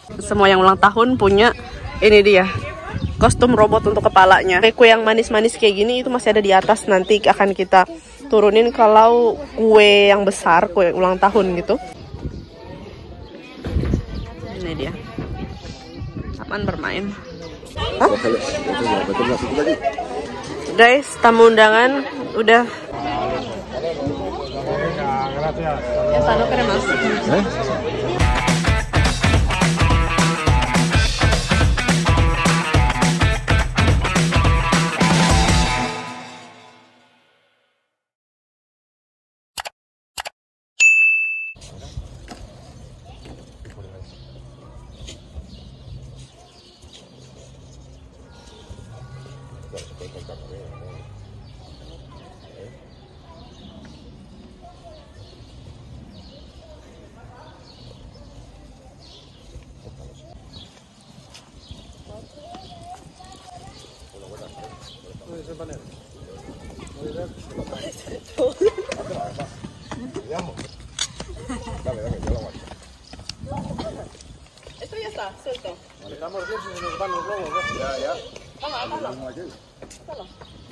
Semua yang ulang tahun punya ini dia kostum robot untuk kepalanya. Kue yang manis-manis kayak gini itu masih ada di atas, nanti akan kita turunin kalau kue yang besar, kue ulang tahun gitu. Ini dia. Aman bermain. Hah? Guys, tamu undangan udah. Ya, sano queremos. Esto ya está, suelto. Estamos bien si se nos van los globos, ¿no? Ya, ya. Vamos. Solo.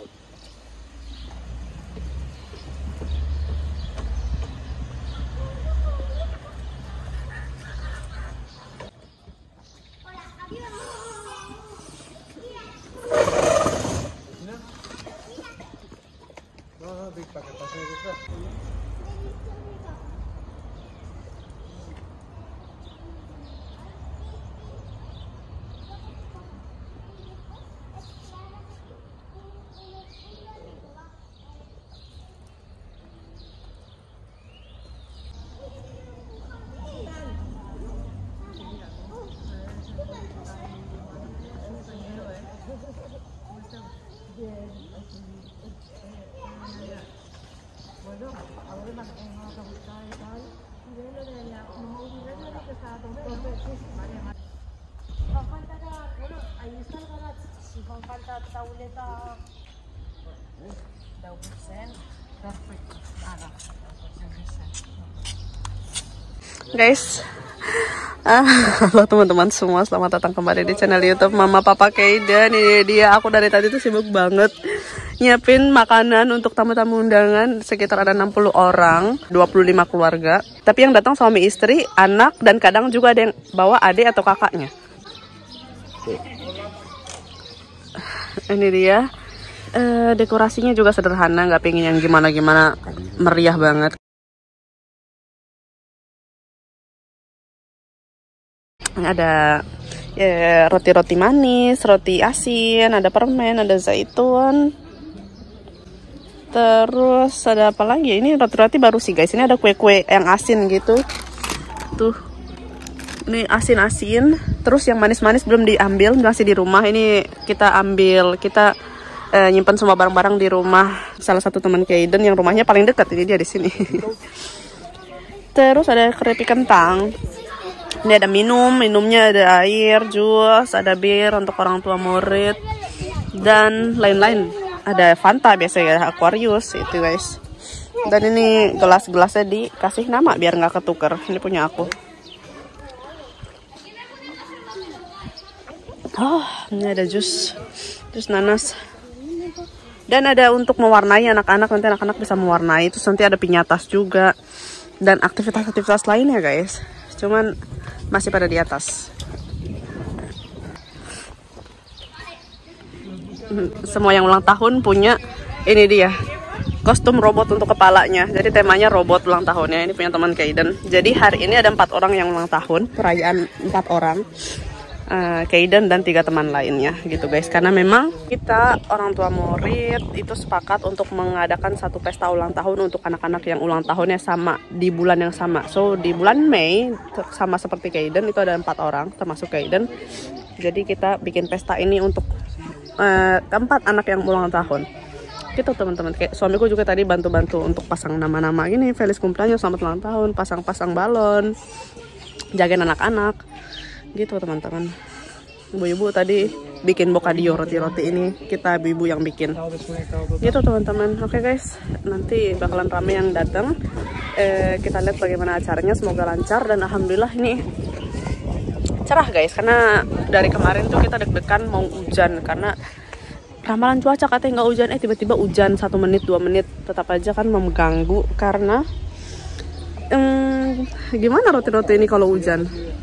Guys, halo teman-teman semua, selamat datang kembali di channel YouTube Mama Papa Kayden. Ini dia, aku dari tadi tuh sibuk banget nyiapin makanan untuk tamu-tamu undangan. Sekitar ada 60 orang, 25 keluarga. Tapi yang datang suami istri, anak, dan kadang juga ada yang bawa adik atau kakaknya. Ini dia, dekorasinya juga sederhana, nggak pengen yang gimana-gimana meriah banget. Ada ya, roti-roti manis, roti asin, ada permen, ada zaitun. Terus ada apa lagi? Ini roti-roti baru sih guys. Ini ada kue-kue yang asin gitu. Tuh. Ini asin-asin. Terus yang manis-manis belum diambil, masih di rumah. Ini kita ambil, kita nyimpan semua barang-barang di rumah salah satu teman Kayden yang rumahnya paling dekat. Ini dia di sini. Terus ada keripik kentang. Ini ada minumnya ada air, jus, ada bir untuk orang tua murid, dan lain-lain. Ada Fanta biasanya, Aquarius itu guys. Dan ini gelas-gelasnya dikasih nama biar nggak ketuker. Ini punya aku. Oh, ini ada jus nanas. Dan ada untuk mewarnai anak-anak, nanti anak-anak bisa mewarnai. Terus nanti ada pinyatas juga dan aktivitas-aktivitas lainnya guys. Cuman masih pada di atas. Semua yang ulang tahun punya ini dia kostum robot untuk kepalanya. Jadi temanya robot ulang tahunnya. Ini punya teman Kayden. Jadi hari ini ada 4 orang yang ulang tahun, perayaan 4 orang. Kayden dan 3 teman lainnya gitu guys, karena memang kita orang tua murid itu sepakat untuk mengadakan satu pesta ulang tahun untuk anak-anak yang ulang tahunnya sama di bulan yang sama. So di bulan Mei sama seperti Kayden itu ada 4 orang termasuk Kayden. Jadi kita bikin pesta ini untuk 4 anak yang ulang tahun gitu teman-teman. Kayak suamiku juga tadi bantu-bantu untuk pasang nama-nama gini, Feliz cumpleaños, selamat ulang tahun, pasang-pasang balon, jagain anak-anak gitu teman-teman. Ibu-ibu tadi bikin bokadio, roti-roti ini kita ibu-ibu yang bikin gitu teman-teman. Oke guys, nanti bakalan rame yang datang. Kita lihat bagaimana acaranya, semoga lancar. Dan alhamdulillah ini cerah guys, karena dari kemarin tuh kita deg-degan mau hujan karena ramalan cuaca katanya nggak hujan, tiba-tiba hujan 1 menit 2 menit, tetap aja kan mengganggu karena gimana roti-roti ini kalau hujan.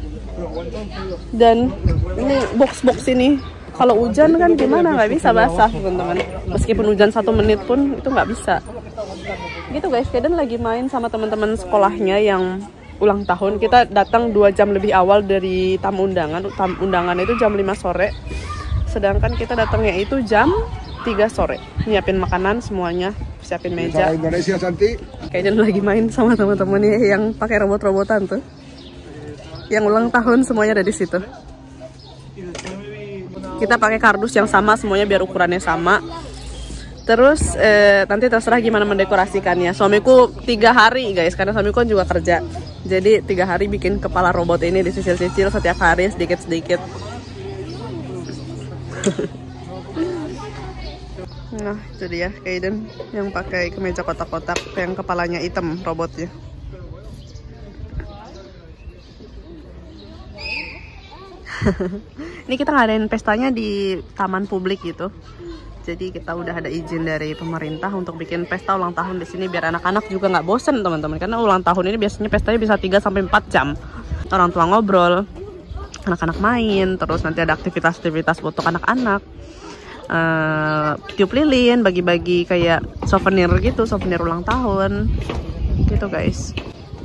Dan ini box-box ini kalau hujan kan gimana, nggak bisa basah teman-teman, meskipun hujan 1 menit pun itu nggak bisa gitu guys. Kayden lagi main sama teman-teman sekolahnya yang ulang tahun. Kita datang 2 jam lebih awal dari tamu undangan. Tamu undangan itu jam 5 sore, sedangkan kita datangnya itu jam 3 sore. Nyiapin makanan semuanya, siapin meja. Indonesia cantik. Kayden lagi main sama teman-temannya yang pakai robot-robotan tuh, yang ulang tahun semuanya ada di situ. Kita pakai kardus yang sama semuanya biar ukurannya sama. Terus nanti terserah gimana mendekorasikannya. Suamiku 3 hari guys, karena suamiku kan juga kerja. Jadi 3 hari bikin kepala robot ini, dicicil-cicil setiap hari sedikit-sedikit. Nah itu dia Kayden yang pakai kemeja kotak-kotak, yang kepalanya hitam robotnya. Ini kita ngadain pestanya di taman publik gitu. Jadi kita udah ada izin dari pemerintah untuk bikin pesta ulang tahun di sini biar anak-anak juga nggak bosen teman-teman. Karena ulang tahun ini biasanya pestanya bisa 3-4 jam. Orang tua ngobrol, anak-anak main, terus nanti ada aktivitas-aktivitas untuk anak-anak. Tiup lilin, bagi-bagi kayak souvenir gitu, souvenir ulang tahun. Gitu guys.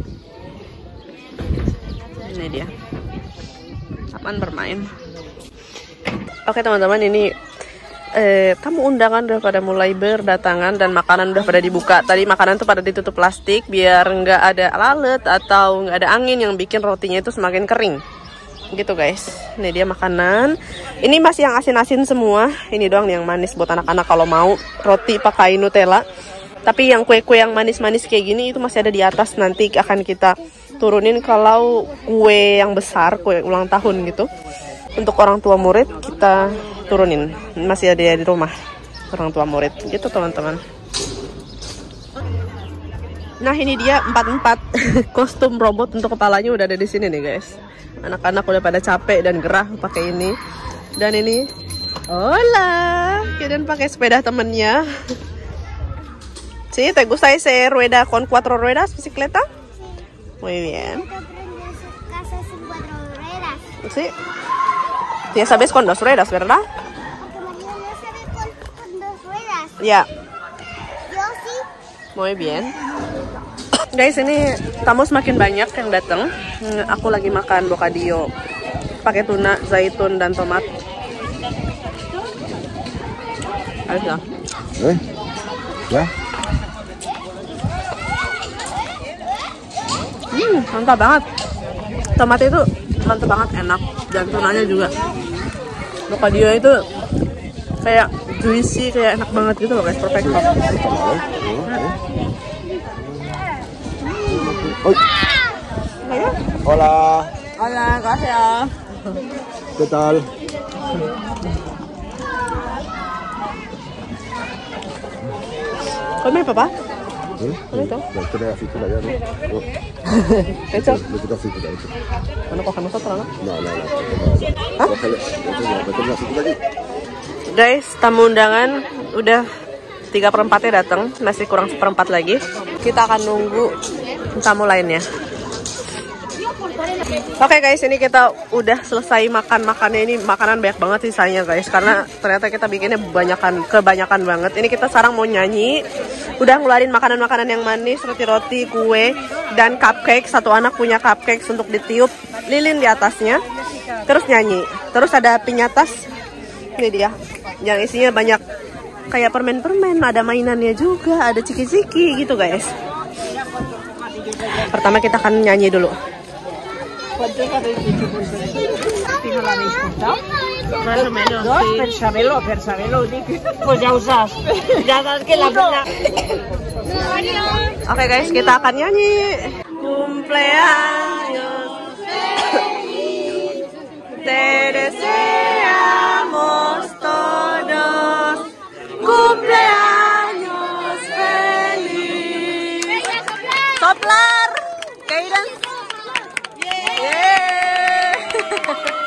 Ini dia. Apaan bermain. Oke teman-teman, ini tamu undangan udah pada mulai berdatangan dan makanan udah pada dibuka. Tadi makanan tuh pada ditutup plastik biar nggak ada lalat atau nggak ada angin yang bikin rotinya itu semakin kering. Gitu guys. Ini dia makanan. Ini masih yang asin-asin semua. Ini doang nih yang manis buat anak-anak kalau mau roti pakai Nutella. Tapi yang kue-kue yang manis-manis kayak gini itu masih ada di atas, nanti akan kita turunin kalau kue yang besar, kue ulang tahun gitu. Untuk orang tua murid kita turunin, masih ada di rumah orang tua murid gitu teman-teman. Nah ini dia 4 kostum robot untuk kepalanya udah ada di sini nih guys. Anak-anak udah pada capek dan gerah pakai ini. Dan ini hola, Kayden pakai sepeda temennya. Sí, ¿te gusta ese rueda con 4 ruedas bicicleta? Muy bien. Casa sin 4 ruedas. Sí. Ya sabes con 2 ruedas, ¿verdad? Porque María no sabe con 2 ruedas. Ya. Yo sí. Muy bien. Guys, ini tamu semakin banyak yang datang. Aku lagi makan bocadillo pakai tuna, zaitun dan tomat. Ayo. Ya. Mantap banget. Tomat itu mantap banget, enak, dan tunanya juga. Bocadillo itu kayak juicy, kayak enak banget gitu loh guys, perfect. Hola. Hola, gracias. ¿Qué tal? Come papá. Ya, esto es aceituna ya, ¿no? ¿Hecho? Le toca aceituna, hecho. Bueno, cogemos otro, ¿no? No. Cógele. Metemos la aceituna aquí. Guys, tamu undangan udah 3/4-nya datang, masih kurang 1/4 lagi. Kita akan nunggu tamu lainnya. Oke guys, ini kita udah selesai makannya. Ini makanan banyak banget sisanya guys, karena ternyata kita bikinnya kebanyakan banget. Ini kita sekarang mau nyanyi. Udah ngeluarin makanan-makanan yang manis, roti-roti, kue, dan cupcake. Satu anak punya cupcake untuk ditiup lilin di atasnya. Terus nyanyi. Terus ada piñatas. Ini dia. Yang isinya banyak kayak permen-permen, ada mainannya juga, ada ciki-ciki gitu guys. Pertama kita akan nyanyi dulu. ¿Cuántos habéis dicho si no lo habéis contado? Más o menos, ¿Dos? sí. Per saberlo, pues ya usas. Ya sabes que la pena. Oke guys, kita akan nyanyi. Cumpleaños feliz, te deseamos todos. Cumpleaños feliz. Soplar. Kayden. Yeah.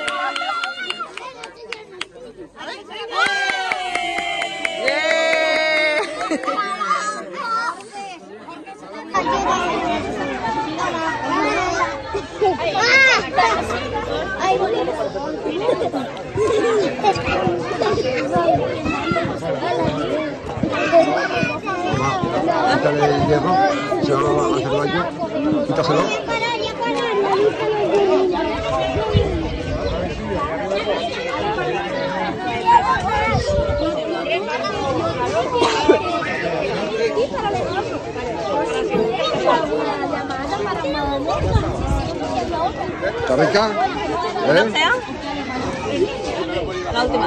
Quítale el hierro, si ahora va a hacer daño, quítaselo. ¿Está rica? La última.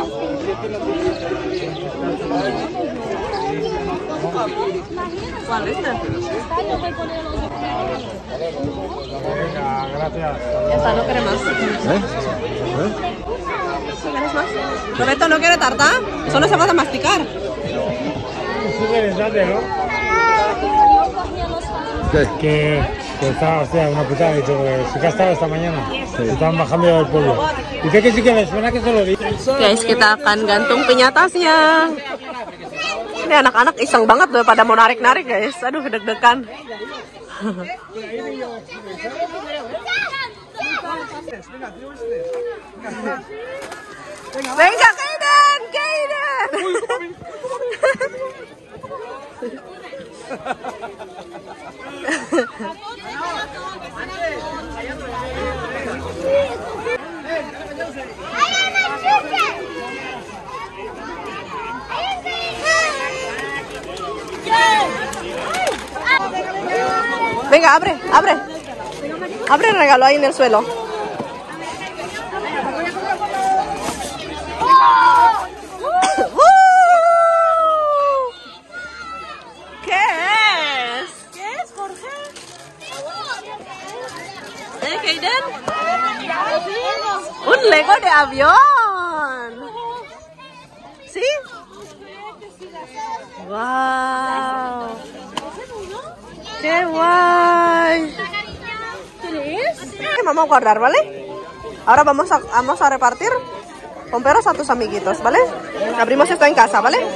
¿Cuál es este? Gracias. Ya está, no quiere más. ¿Quieres más? Roberto no quiere tarta, solo se va a masticar. ¿Qué? Que estaba, hostia, una putada, he dicho, sí que ha estado esta mañana. Se estaban bajando del pueblo. Dice que sí que me suena que se lo di. Guys, kita akan gantung pinyatasnya. Ini anak-anak iseng banget loh pada mau narik-narik guys. Aduh, deg-degan. Venga, Kaiden! Kaiden! Venga, abre, abre. Abre el regalo ahí en el suelo. ¿Qué es? ¿Qué es, Jorge? Kaiden? Un Lego de avión. ¿Sí? Wow. ¡Qué guay! Vamos a guardar, ¿vale? Ahora vamos a repartir pomperos a tus amiguitos, ¿vale? Abrimos esto en casa, ¿vale?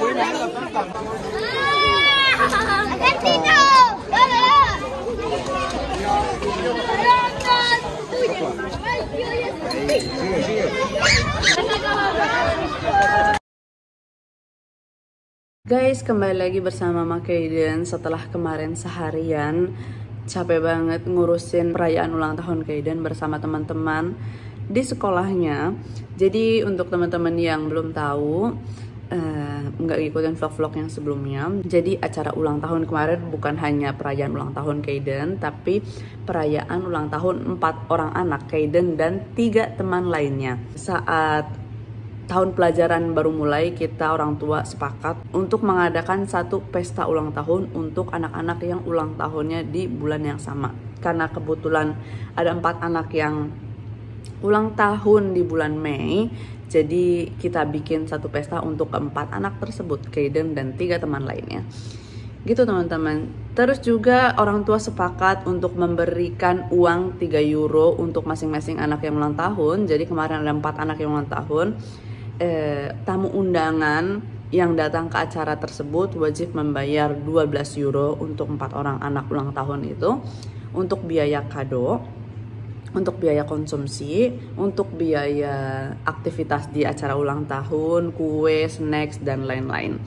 Guys, kembali lagi bersama Mama Kaiden. Setelah kemarin seharian capek banget ngurusin perayaan ulang tahun Kaiden bersama teman-teman di sekolahnya. Jadi untuk teman-teman yang belum tahu, nggak ngikutin vlog-vlog yang sebelumnya, jadi acara ulang tahun kemarin bukan hanya perayaan ulang tahun Kaiden, tapi perayaan ulang tahun 4 orang anak Kaiden dan 3 teman lainnya. Saat tahun pelajaran baru mulai, kita orang tua sepakat untuk mengadakan satu pesta ulang tahun untuk anak-anak yang ulang tahunnya di bulan yang sama. Karena kebetulan ada 4 anak yang ulang tahun di bulan Mei, jadi kita bikin satu pesta untuk keempat anak tersebut, Kaiden dan 3 teman lainnya. Gitu teman-teman. Terus juga orang tua sepakat untuk memberikan uang 3 euro untuk masing-masing anak yang ulang tahun. Jadi kemarin ada 4 anak yang ulang tahun. Tamu undangan yang datang ke acara tersebut wajib membayar 12 euro untuk 4 orang anak ulang tahun itu, untuk biaya kado, untuk biaya konsumsi, untuk biaya aktivitas di acara ulang tahun, kue, snacks, dan lain-lain.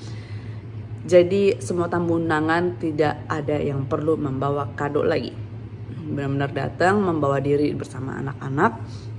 Jadi semua tamu undangan tidak ada yang perlu membawa kado lagi. Benar-benar datang membawa diri bersama anak-anak.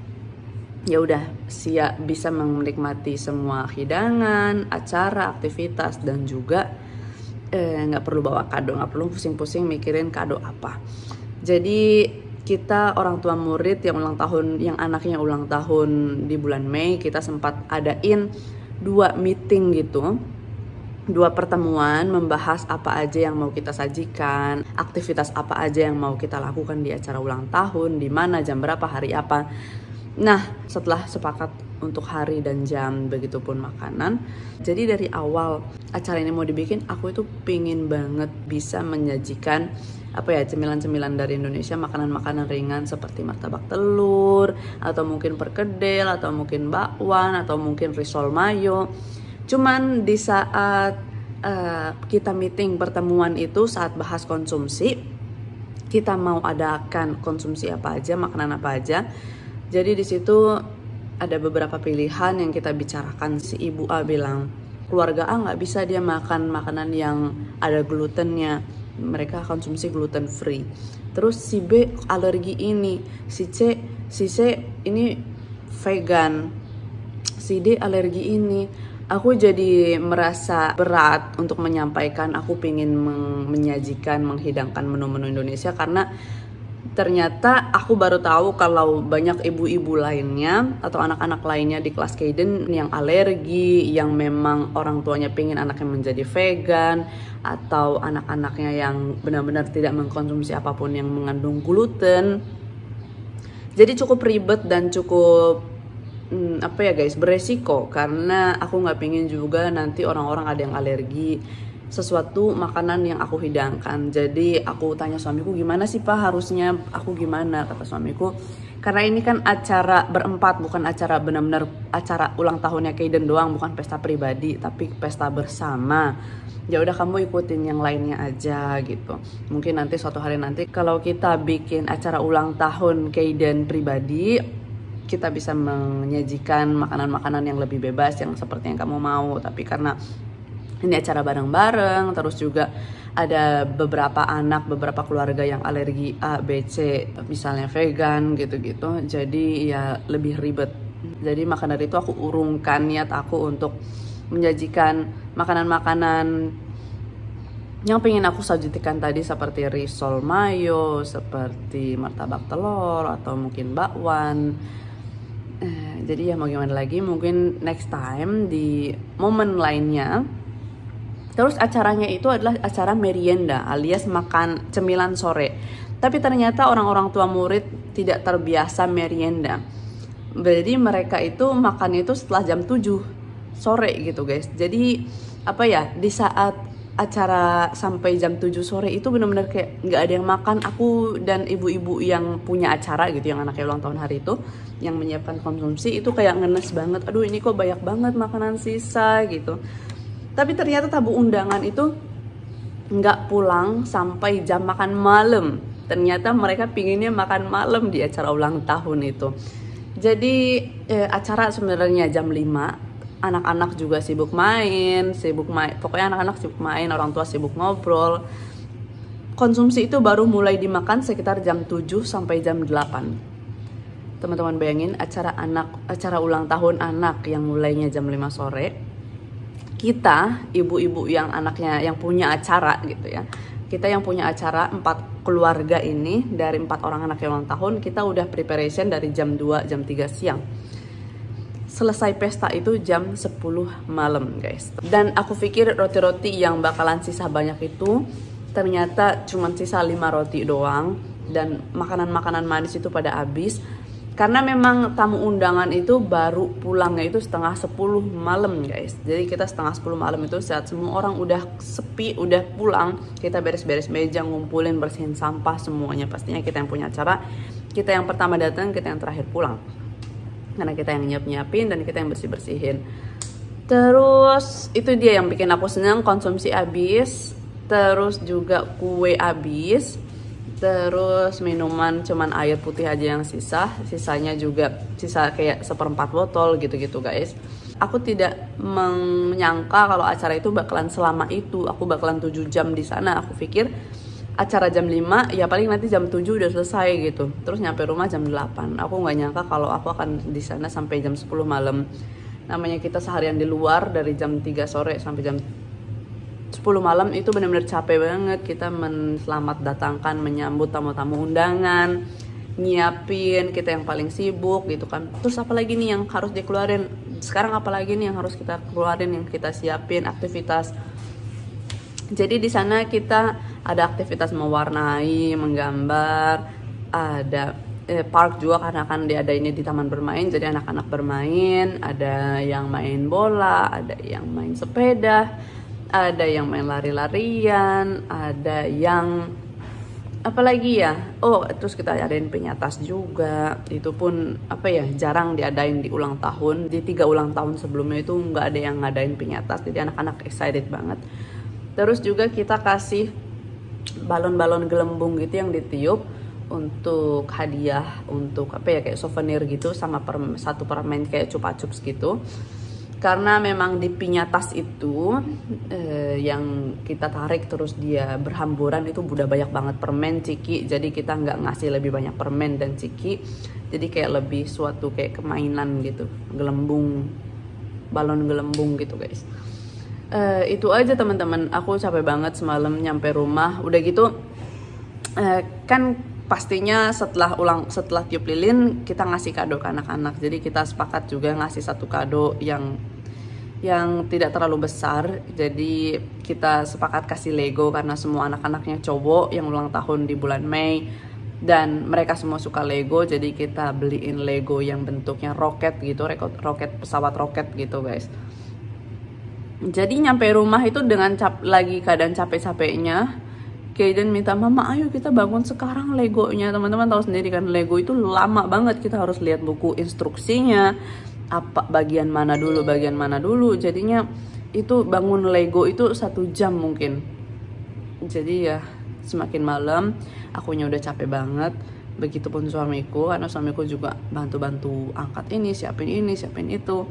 Ya udah, siap bisa menikmati semua hidangan, acara, aktivitas, dan juga nggak perlu bawa kado, nggak perlu pusing-pusing mikirin kado apa. Jadi kita orang tua murid yang ulang tahun, yang anaknya ulang tahun di bulan Mei, kita sempat adain 2 meeting gitu, 2 pertemuan membahas apa aja yang mau kita sajikan, aktivitas apa aja yang mau kita lakukan di acara ulang tahun, di mana, jam berapa, hari apa. Nah, setelah sepakat untuk hari dan jam, begitupun makanan. Jadi dari awal acara ini mau dibikin, aku itu pingin banget bisa menyajikan cemilan-cemilan dari Indonesia, makanan-makanan ringan seperti martabak telur, atau mungkin perkedel, atau mungkin bakwan, atau mungkin risol mayo. Cuman di saat kita meeting pertemuan itu, saat bahas konsumsi, kita mau adakan konsumsi apa aja, makanan apa aja. Jadi di situ ada beberapa pilihan yang kita bicarakan. Si ibu A bilang, keluarga A nggak bisa dia makan makanan yang ada glutennya, mereka konsumsi gluten free. Terus si B alergi ini, si C ini vegan, si D alergi ini. Aku jadi merasa berat untuk menyampaikan aku pengen menyajikan, menghidangkan menu-menu Indonesia, karena ternyata aku baru tahu kalau banyak ibu-ibu lainnya atau anak-anak lainnya di kelas Kaiden yang alergi, yang memang orang tuanya pengen anaknya menjadi vegan, atau anak-anaknya yang benar-benar tidak mengkonsumsi apapun yang mengandung gluten. Jadi cukup ribet dan cukup beresiko, karena aku nggak pengen juga nanti orang-orang ada yang alergi sesuatu makanan yang aku hidangkan. Jadi aku tanya suamiku, gimana sih Pak, harusnya aku gimana? Kata suamiku, karena ini kan acara berempat, bukan acara benar-benar acara ulang tahunnya Kaiden doang, bukan pesta pribadi tapi pesta bersama. Ya udah, kamu ikutin yang lainnya aja gitu. Mungkin nanti suatu hari nanti kalau kita bikin acara ulang tahun Kaiden pribadi, kita bisa menyajikan makanan-makanan yang lebih bebas, yang seperti yang kamu mau. Tapi karena ini acara bareng-bareng, terus juga ada beberapa anak, beberapa keluarga yang alergi A, B, C, misalnya vegan gitu-gitu, jadi ya lebih ribet. Jadi maka dari itu aku urungkan niat aku untuk menyajikan makanan-makanan yang pengen aku sajikan tadi, seperti risol mayo, seperti martabak telur, atau mungkin bakwan. Jadi ya mau gimana lagi, mungkin next time di momen lainnya. Terus acaranya itu adalah acara merienda alias makan cemilan sore. Tapi ternyata orang-orang tua murid tidak terbiasa merienda. Jadi mereka itu makannya itu setelah jam 7 sore gitu guys. Jadi di saat acara sampai jam 7 sore itu benar-benar kayak nggak ada yang makan. Aku dan ibu-ibu yang punya acara gitu, yang anaknya ulang tahun hari itu, yang menyiapkan konsumsi itu kayak ngenes banget. Aduh, ini kok banyak banget makanan sisa gitu. Tapi ternyata tamu undangan itu nggak pulang sampai jam makan malam. Ternyata mereka pinginnya makan malam di acara ulang tahun itu. Jadi acara sebenarnya jam 5. Anak-anak juga sibuk main. Pokoknya anak-anak sibuk main, orang tua sibuk ngobrol. Konsumsi itu baru mulai dimakan sekitar jam 7 sampai jam 8. Teman-teman bayangin, acara ulang tahun anak yang mulainya jam 5 sore. Kita, ibu-ibu yang anaknya yang punya acara gitu ya. Kita yang punya acara 4 keluarga ini, dari 4 orang anak yang ulang tahun, kita udah preparation dari jam 2, jam 3 siang. Selesai pesta itu jam 10 malam guys. Dan aku pikir roti-roti yang bakalan sisa banyak itu ternyata cuma sisa 5 roti doang. Dan makanan-makanan manis itu pada habis. Karena memang tamu undangan itu baru pulangnya itu setengah 10 malam guys. Jadi kita setengah 10 malam itu saat semua orang udah sepi, udah pulang, kita beres-beres meja, ngumpulin, bersihin sampah semuanya. Pastinya kita yang punya acara, kita yang pertama datang, kita yang terakhir pulang. Karena kita yang nyiapin dan kita yang bersih-bersihin. Terus itu dia yang bikin aku senang, konsumsi habis. Terus juga kue habis. Terus minuman cuman air putih aja yang sisa. Sisanya juga sisa kayak 1/4 botol gitu-gitu guys. Aku tidak menyangka kalau acara itu bakalan selama itu. Aku bakalan 7 jam di sana. Aku pikir acara jam 5, ya paling nanti jam 7 udah selesai gitu. Terus nyampe rumah jam 8. Aku nggak nyangka kalau aku akan di sana sampai jam 10 malam. Namanya kita seharian di luar dari jam 3 sore sampai jam 10 malam itu benar-benar capek banget. Kita selamat datangkan, menyambut tamu-tamu undangan, nyiapin, kita yang paling sibuk gitu kan. Terus apalagi nih yang harus dikeluarin? Sekarang apalagi nih yang harus kita keluarin, yang kita siapin, aktivitas. Jadi di sana kita ada aktivitas mewarnai, menggambar, ada park juga karena kan diadainnya di taman bermain, jadi anak-anak bermain, ada yang main bola, ada yang main sepeda, ada yang main lari-larian, ada yang apalagi ya, terus kita adain penyatas juga. Itu pun jarang diadain di ulang tahun. Di 3 ulang tahun sebelumnya itu nggak ada yang ngadain penyatas, jadi anak-anak excited banget. Terus juga kita kasih balon-balon gelembung gitu yang ditiup untuk hadiah, untuk apa ya, kayak souvenir gitu, sama satu permen kayak Chupa Chups gitu. Karena memang di pinyatas itu yang kita tarik terus dia berhamburan itu udah banyak banget permen, ciki. Jadi kita nggak ngasih lebih banyak permen dan ciki. Jadi kayak lebih suatu kayak kemainan gitu, gelembung, balon gelembung gitu guys. Itu aja teman-teman, aku capek banget semalam nyampe rumah. Udah gitu kan pastinya setelah tiup lilin kita ngasih kado ke anak-anak. Jadi kita sepakat juga ngasih satu kado yang tidak terlalu besar. Jadi kita sepakat kasih Lego karena semua anak-anaknya cowok yang ulang tahun di bulan Mei dan mereka semua suka Lego. Jadi kita beliin Lego yang bentuknya roket gitu, roket pesawat roket gitu guys. Jadi nyampe rumah itu dengan lagi keadaan capek-capeknya, Kaiden minta, mama ayo kita bangun sekarang Legonya. Teman-teman tahu sendiri kan, Lego itu lama banget, kita harus lihat buku instruksinya, apa bagian mana dulu. Jadinya itu bangun Lego itu 1 jam mungkin. Jadi ya semakin malam akunya udah capek banget. Begitupun suamiku, karena suamiku juga bantu-bantu angkat ini, siapin itu.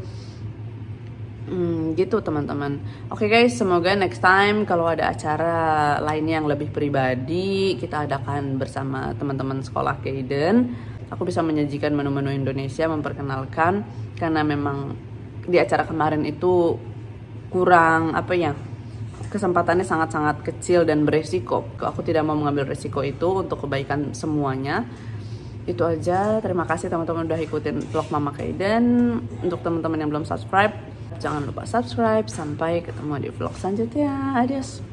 Gitu teman-teman. Oke guys, semoga next time kalau ada acara lainnya yang lebih pribadi kita adakan bersama teman-teman sekolah Kaiden, aku bisa menyajikan menu-menu Indonesia, memperkenalkan. Karena memang di acara kemarin itu kurang apa ya, kesempatannya sangat-sangat kecil dan beresiko. Aku tidak mau mengambil resiko itu untuk kebaikan semuanya. Itu aja, terima kasih teman-teman udah ikutin vlog Mama Kaiden. Untuk teman-teman yang belum subscribe, jangan lupa subscribe. Sampai ketemu di vlog selanjutnya. Adios.